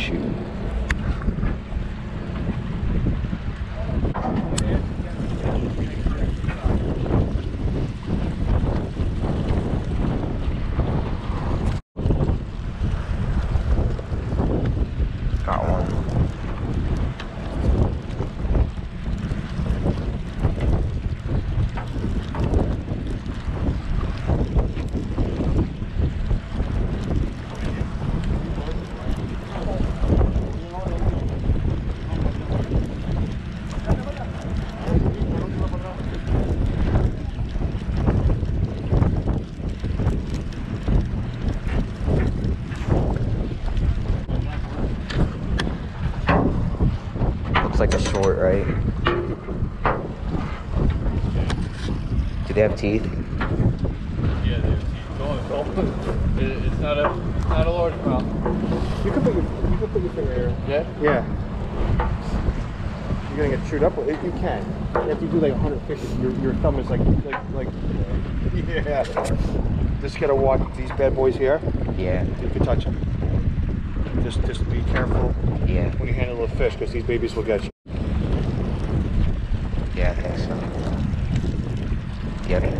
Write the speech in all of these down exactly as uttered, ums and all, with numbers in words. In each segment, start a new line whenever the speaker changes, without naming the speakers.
shoot. Got one. Like a short, right? Do they have teeth?
Yeah, they have teeth. Don't, don't. It, it's not a not a large mouth.
You can put your you can put your finger here.
Yeah?
Yeah. You're gonna get chewed up with it. You can. You have to do like one hundred fifty. Your your thumb is like like like. Yeah. Just gotta watch these bad boys here.
Yeah.
You can touch them. Just just be careful.
Yeah.
When you handle a fish, because these babies will get you.
Yeah, I think so. Yep.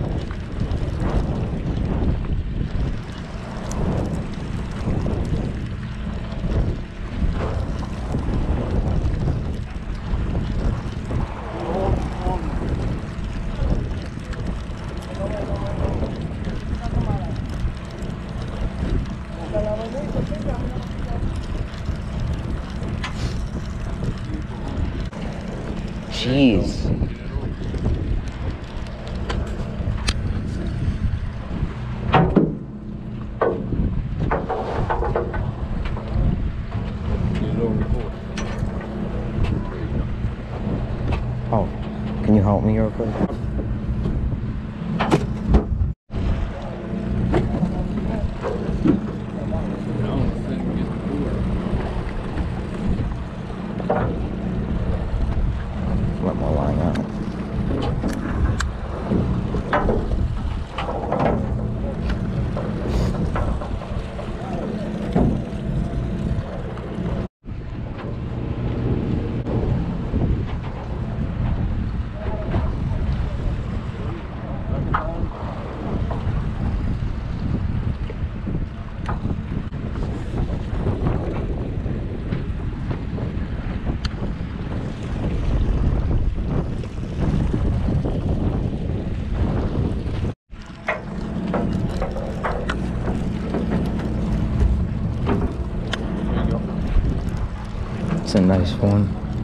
Jeez. Oh, can you help me real quick? Let my line out. It's a nice one.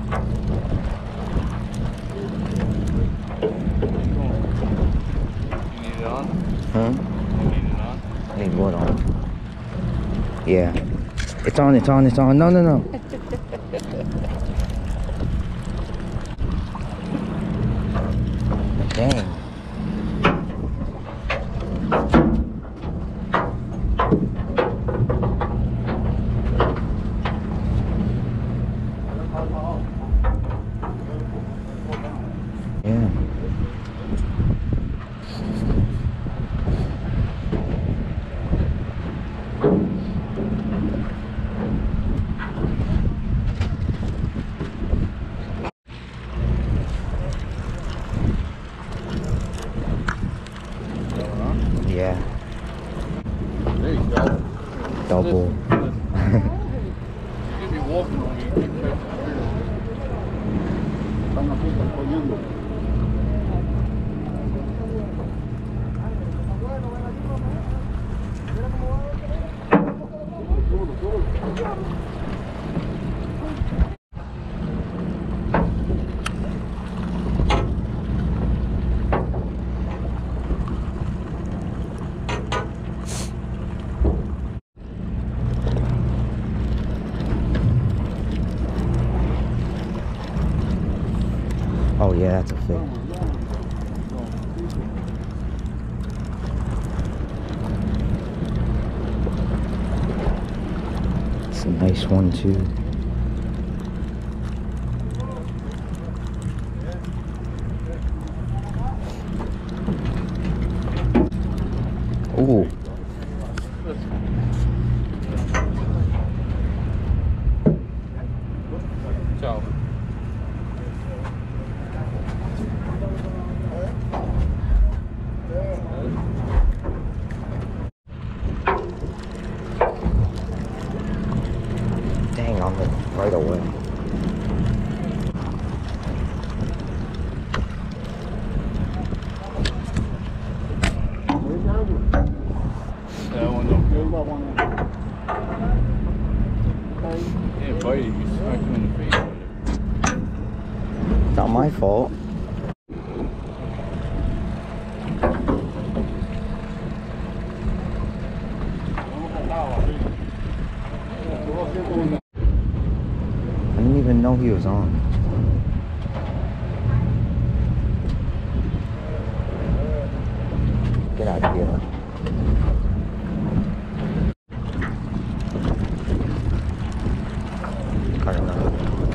You need it on?
Huh?
You need it on?
I need what on? Yeah. It's on, it's on, it's on. No, no, no. Dang. Yeah. Yeah.
There you go.
Double.
You could be walking on you. Keep
Oh yeah, that's a fish. It's a nice one too. Ooh. on it right away.
That one don't feel that one. Yeah, buddy, you smacked him in the face with it.
It's not my fault. I didn't even know he was on. Get out of here. I don't know.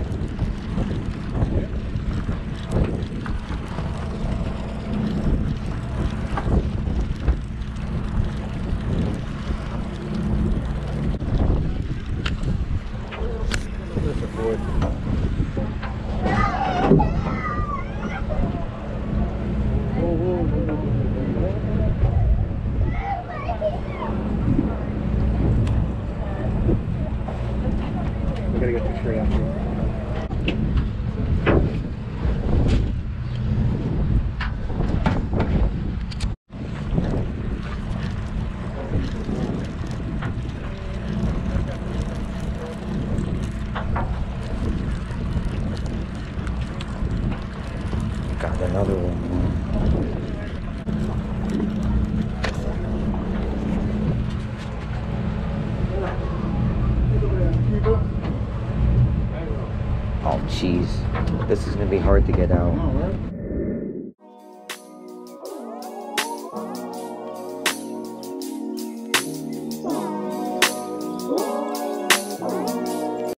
We gotta get you straight after.
Got another one. Oh, jeez. This is gonna be hard to get out.